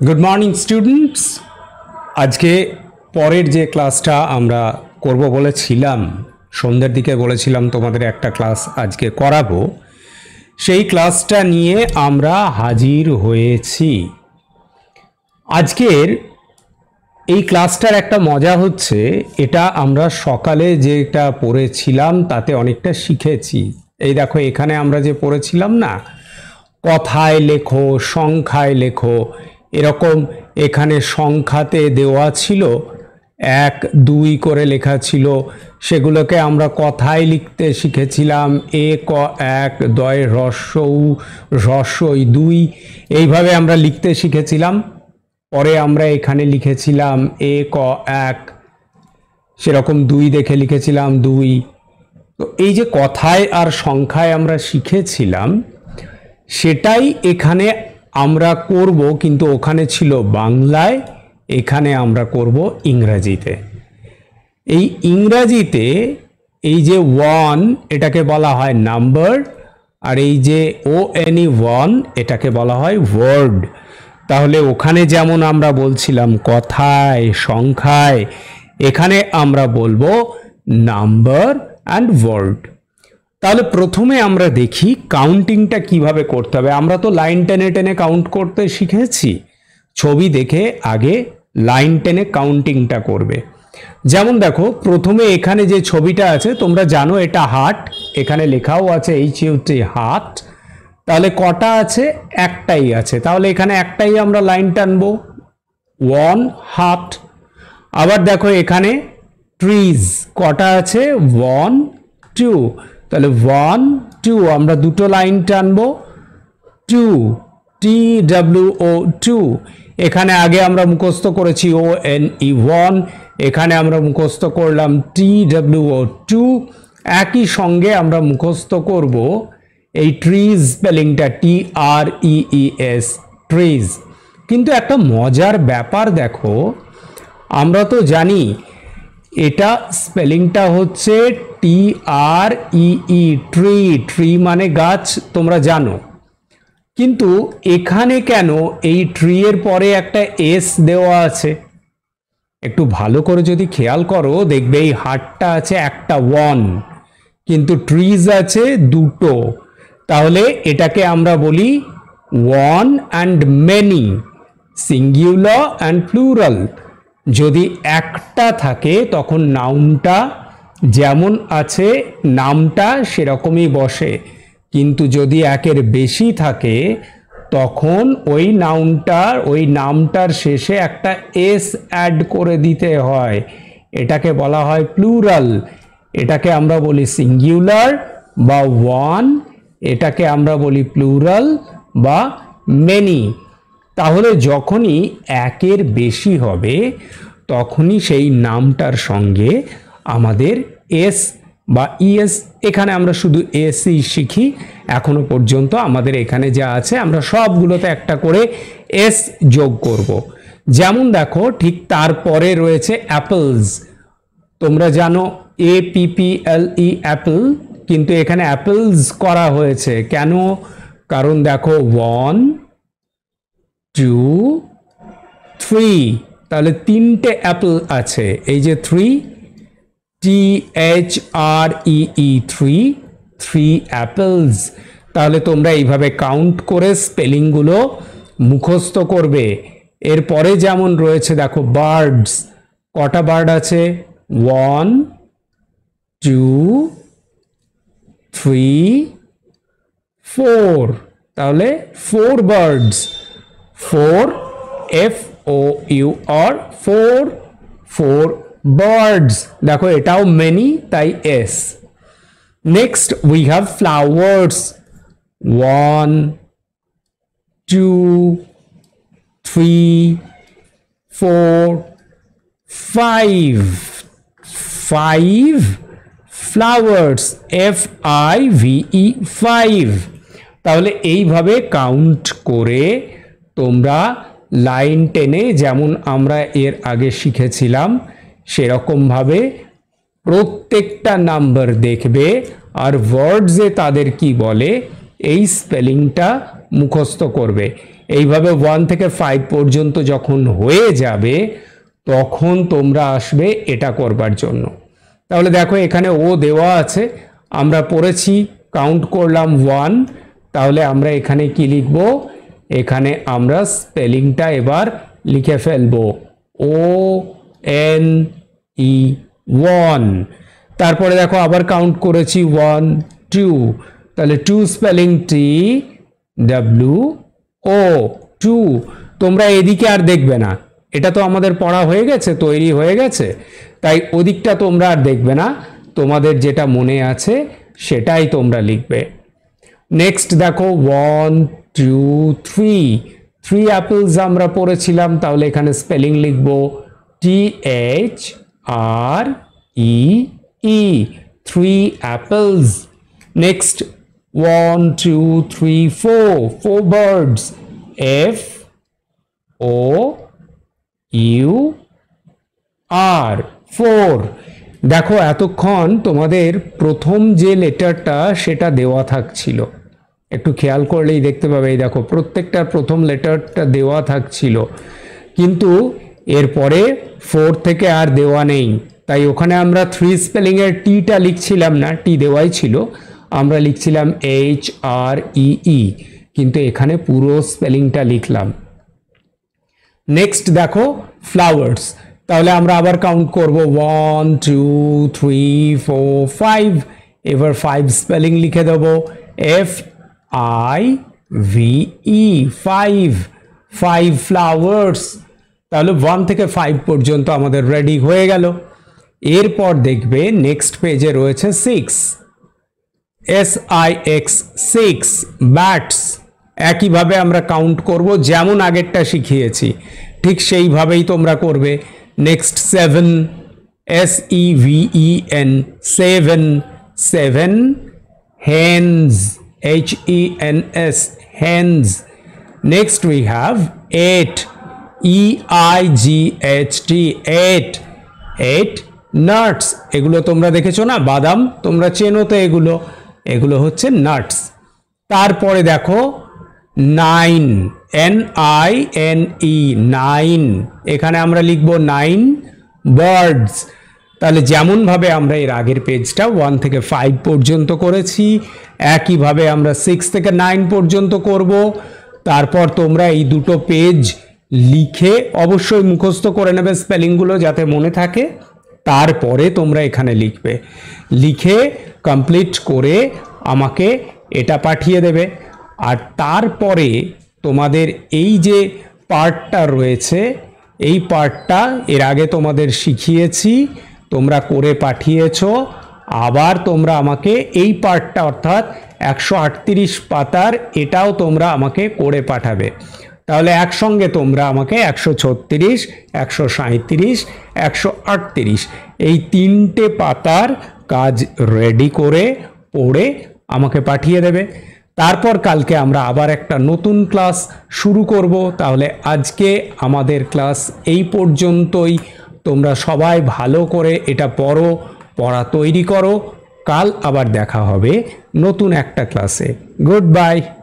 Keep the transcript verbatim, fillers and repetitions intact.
Good morning students. আজকে পরের যে ক্লাসটা আমরা করব বলেছিলাম, সন্ধ্যের দিকে বলেছিলাম তোমাদের একটা ক্লাস আজকে করাবো, সেই ক্লাসটা নিয়ে আমরা হাজির হয়েছি। আজকের এই ক্লাসটার একটা মজা হচ্ছে, এটা আমরা সকালে যেটা পড়েছিলাম তাতে অনেকটা শিখেছি। এই দেখো, এখানে আমরা যে পড়েছিলাম না, কথায় লেখো, সংখ্যায় লেখো, এরকম এখানে সংখ্যাতে দেওয়া ছিল, এক দুই করে লেখা ছিল, সেগুলোকে আমরা কথায় লিখতে শিখেছিলাম। এ ক এক, দয় হ্রস্ব উ, হ্রস্ব ই দুই, এইভাবে আমরা লিখতে শিখেছিলাম। পরে আমরা এখানে লিখেছিলাম এ ক এক, সেরকম দুই দেখে লিখেছিলাম দুই। তো এই যে কথায় আর সংখ্যায় আমরা শিখেছিলাম, সেটাই এখানে আমরা করব, কিন্তু ওখানে ছিল বাংলায়, এখানে আমরা করব ইংরাজিতে। এই ইংরাজিতে এই যে ওয়ান, এটাকে বলা হয় নাম্বার, আর এই যে ও এন ই ওয়ান, এটাকে বলা হয় ওয়ার্ড। তাহলে ওখানে যেমন আমরা বলছিলাম কথায় সংখ্যায়, এখানে আমরা বলবো নাম্বার অ্যান্ড ওয়ার্ড। তাহলে প্রথমে আমরা দেখি কাউন্টিংটা কিভাবে করতে হবে। আমরা তো লাইন টেনে টেনে কাউন্ট করতে শিখেছি, ছবি দেখে আগে লাইন টেনে কাউন্টিংটা করবে। যেমন দেখো, প্রথমে এখানে যে ছবিটা আছে, তোমরা জানো এটা হাট, এখানে লেখাও আছে এইচ ইউ টি হাট। তাহলে কটা আছে? একটাই আছে, তাহলে এখানে একটাই আমরা লাইন টানবো, ওয়ান হাট। আবার দেখো এখানে ট্রিজ কটা আছে? ওয়ান টু, তাহলে ওয়ান টু, আমরা দুটো লাইন টানবো, two, T W O two. এখানে আগে আমরা মুখস্থ করেছি ও এন ই ওয়ান, এখানে আমরা মুখস্থ করলাম টি ডাব্লিউ ও টু। একই সঙ্গে আমরা মুখস্থ করব এই ট্রিজ স্পেলিংটা, T R E E S, trees. কিন্তু একটা মজার ব্যাপার দেখো, আমরা তো জানি এটা স্পেলিংটা হচ্ছে টি আর ই ই, ট্রি, ট্রি মানে গাছ, তোমরা জানো। কিন্তু এখানে কেন এই ট্রি এর পরে একটা এস দেওয়া আছে? একটু ভালো করে যদি খেয়াল করো, দেখবে এই হাটটা আছে একটা ওয়ান, কিন্তু ট্রিজ আছে দুটো। তাহলে এটাকে আমরা বলি one and many, singular and plural. যদি একটা থাকে তখন নাউনটা যেমন আছে নামটা সেরকমই বসে, কিন্তু যদি একের বেশি থাকে তখন ওই নাউনটার ওই নামটার শেষে একটা এস অ্যাড করে দিতে হয়। এটাকে বলা হয় প্লুরাল। এটাকে আমরা বলি সিঙ্গুলার বা ওয়ান, এটাকে আমরা বলি প্লুরাল বা মেনি। তাহলে যখনই একের বেশি হবে তখনই সেই নামটার সঙ্গে আমাদের এস বা ইএস, এখানে আমরা শুধু এসই শিখি এখনো পর্যন্ত। আমাদের এখানে যা আছে আমরা সবগুলোতে একটা করে এস যোগ করব। যেমন দেখো, ঠিক তারপরে রয়েছে অ্যাপলস। তোমরা জানো A P P L E, apple, কিন্তু এখানে অ্যাপলস করা হয়েছে কেন? কারণ দেখো ওয়ান টু থ্রি, তাহলে তিনটে অ্যাপল আছে, এই যে three, T H R E E, three, three apples. তাহলে তোমরা এইভাবে কাউন্ট করে স্পেলিংগুলো মুখস্থ করবে। এরপরে যেমন রয়েছে দেখো বার্ডস, কটা বার্ড আছে? ওয়ান টু থ্রি ফোর, তাহলে four birds, four, F O U R, four, four birds. দেখো এটাও মেনি, তাই S. Next we have flowers, one two three four five, five flowers, F I V E, five. তাহলে এইভাবে count করে তোমরা line টেনে, যেমন আমরা এর আগে শিখেছিলাম সেরকমভাবে প্রত্যেকটা নাম্বার দেখবে, আর ওয়ার্ডসে তাদের কি বলে এই স্পেলিংটা মুখস্থ করবে। এইভাবে ওয়ান থেকে ফাইভ পর্যন্ত যখন হয়ে যাবে তখন তোমরা আসবে এটা করবার জন্য। তাহলে দেখো এখানে ও দেওয়া আছে, আমরা পড়েছি, কাউন্ট করলাম ওয়ান, তাহলে আমরা এখানে কি লিখব, এখানে আমরা স্পেলিংটা এবার লিখে ফেলবো ও এন ই ওয়ান। তারপরে দেখো আবার কাউন্ট করেছি ওয়ান টু, তাহলে two spelling T W O two. তোমরা এদিকে আর দেখবে না, এটা তো আমাদের পড়া হয়ে গেছে, তৈরি হয়ে গেছে, তাই ওদিকটা তোমরা আর দেখবে না, তোমাদের যেটা মনে আছে সেটাই তোমরা লিখবে। নেক্সট দেখো one two three, three apples আমরা পড়েছিলাম, তাহলে এখানে স্পেলিং লিখব T H R E E, three apples. Next one two three four, four birds, F O U R, four. দেখো এতক্ষণ তোমাদের প্রথম যে লেটারটা সেটা দেওয়া থাকছিল, একটু খেয়াল করলেই দেখতে পাবে, এই দেখো প্রত্যেকটার প্রথম লেটারটা দেওয়া থাকছিল, কিন্তু এরপরে ফোর থেকে আর দেওয়া নেই, তাই ওখানে আমরা থ্রি স্পেলিংয়ের টিটা লিখছিলাম না, টি দেওয়াই ছিল, আমরা লিখছিলাম এইচ আর ই ই, কিন্তু এখানে পুরো স্পেলিংটা লিখলাম। নেক্সট দেখো ফ্লাওয়ার্স, তাহলে আমরা আবার কাউন্ট করব one two three four five, এবার ফাইভ স্পেলিং লিখে দেবো F I V E, five, five flowers. তাহলে ওয়ান থেকে ফাইভ পর্যন্ত আমাদের রেডি হয়ে গেল। এরপর দেখবে নেক্সট পেজে রয়েছে six, S I X, six, bats. একইভাবে আমরা কাউন্ট করব, যেমন আগেরটা শিখিয়েছি ঠিক সেইভাবেই তোমরা করবে। Next seven, S E V E N, seven, seven, hens, H E N S, hens. Next we have eight, E I G H T, eight, eight, nuts. এগুলো তোমরা দেখেছো না, বাদাম, তোমরা চেনো তো এগুলো, এগুলো হচ্ছে নাটস। তারপরে দেখো nine, N I N E, nine, এখানে আমরা লিখব নাইন, বার্ডস। তাহলে যেমনভাবে আমরা এর আগের পেজটা ওয়ান থেকে ফাইভ পর্যন্ত করেছি, একইভাবে আমরা সিক্স থেকে নাইন পর্যন্ত করব। তারপর তোমরা এই দুটো পেজ লিখে অবশ্যই মুখস্থ করে নেবে স্পেলিংগুলো যাতে মনে থাকে, তারপরে তোমরা এখানে লিখবে, লিখে কমপ্লিট করে আমাকে এটা পাঠিয়ে দেবে। আর তারপরে তোমাদের এই যে পার্টটা রয়েছে, এই পার্টটা এর আগে তোমাদের শিখিয়েছি, তোমরা করে পাঠিয়েছো, আবার তোমরা আমাকে এই পার্টটা অর্থাৎ একশো আটত্রিশ পাতার এটাও তোমরা আমাকে করে পাঠাবে। তাহলে একসঙ্গে তোমরা আমাকে একশো ছত্রিশ, একশো সাঁইত্রিশ, একশো আটত্রিশ এই তিনটে পাতার কাজ রেডি করে পড়ে আমাকে পাঠিয়ে দেবে। তারপর কালকে আমরা আবার একটা নতুন ক্লাস শুরু করব। তাহলে আজকে আমাদের ক্লাস এই পর্যন্তই। তোমরা সবাই ভালো করে এটা পড়ো, পড়া তৈরি করো। কাল আবার দেখা হবে নতুন একটা ক্লাসে। Good bye.